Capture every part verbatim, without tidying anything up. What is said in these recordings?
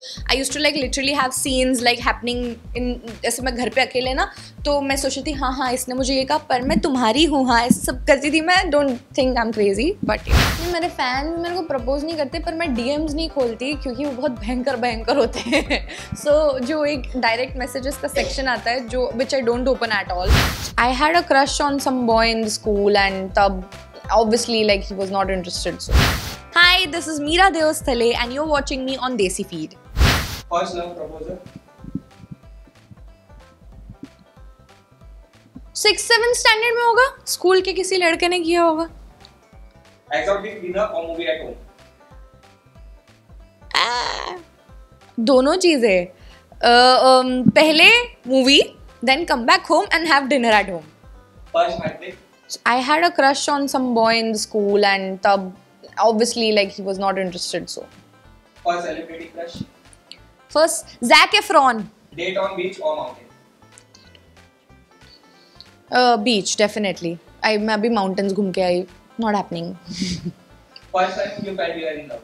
I used to like literally have scenes like happening in, जैसे मैं घर पे अकेले ना तो मैं सोचती थी हाँ हाँ इसने मुझे ये कहा पर मैं तुम्हारी हूँ, हाँ ऐसे सब करती थी मैं. Don't think I am crazy but मेरे फैंस मेरे को प्रपोज नहीं करते पर मैं डीएम्स नहीं खोलती क्योंकि वो बहुत भयंकर भयंकर होते हैं. सो so, जो एक डायरेक्ट मैसेजेस का सेक्शन आता है जो which I don't open at all. I had a crush on some boy in school and तब obviously like he was not interested. So hi, this is Meera Devasthale and you're watching me on Desi Feed. First love proposal? Sixth seventh standard में होगा, school के किसी लड़के ने किया होगा. Exotic dinner or movie at home? ah, दोनों चीजें. uh, um, पहले movie then come back home and have dinner at home. First heartbreak? I had a crush on some boy in school and tab obviously like he was not interested. So first celebrity crush? First Zac Efron. Date on beach or mountain? uh, beach definitely. I मैं अभी mountains घूम के आई. Not happening. First time you felt you were in love?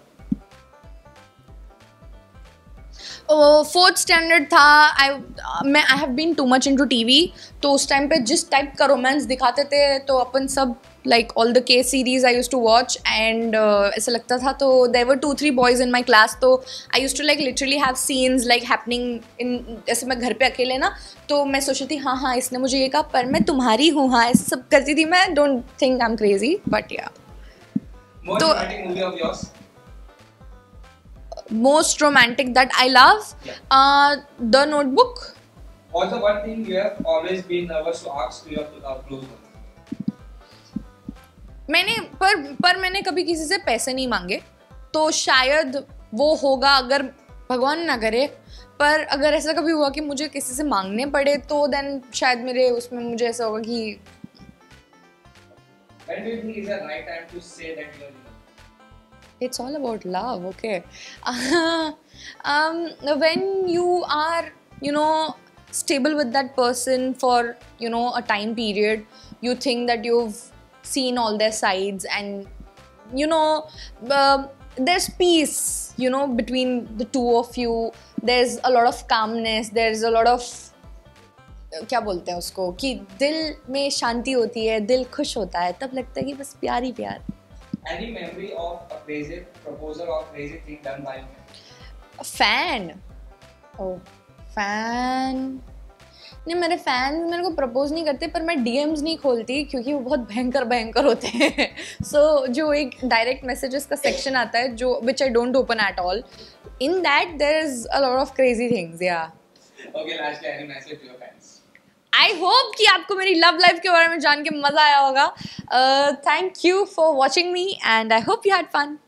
Fourth standard था. I मैं I have been too much into TV. तो उस time पे जिस टाइप का रोमांस दिखाते थे तो अपन सब like all the K series I used to watch and ऐसा लगता था. तो there were two three boys in my class. तो I used to like literally have scenes like happening in, जैसे मैं घर पे अकेले ना तो मैं सोचती थी हाँ हाँ इसने मुझे ये कहा पर मैं तुम्हारी हूँ, हाँ ऐसे सब करती थी मैं. Don't think I am crazy but yeah. Most romantic movie of yours? Most romantic that I love? Yeah. Uh, The Notebook. Also, one thing you have always been nervous to ask to your uh, close ones. मैंने पर पर मैंने कभी किसी से पैसे नहीं मांगे. तो शायद वो होगा अगर भगवान ना करे. पर अगर ऐसा कभी हुआ कि मुझे किसी से मांगने पड़े तो देन शायद मेरे उसमें मुझे ऐसा होगा कि When do you think is the right time to say that you are in love? it's all about love, okay. um, when you are, you know, stable with that person for, you know, a time period, you think that you've seen all their sides and, you know, uh, there's peace, you know, between the two of you. There's a lot of calmness, there's a lot of क्या बोलते हैं उसको कि दिल में शांति होती है, दिल खुश होता है, तब लगता है कि बस प्यार ही प्यार. Any memory of a crazy proposal or crazy thing done by you? A fan. Oh, fan. नहीं, मेरे फैंस मेरे को प्रपोज नहीं करते पर मैं डीएम्स नहीं खोलती क्योंकि वो बहुत भयंकर भयंकर होते हैं. सो so, जो एक डायरेक्ट मैसेजेस का सेक्शन आता है जो which I don't open at all. In that there is a lot of crazy things. Yeah Okay, lastly, any message to your fans? I hope कि आपको मेरी लव लाइफ के बारे में जान के मजा आया होगा. Thank you for watching me and I hope you had fun.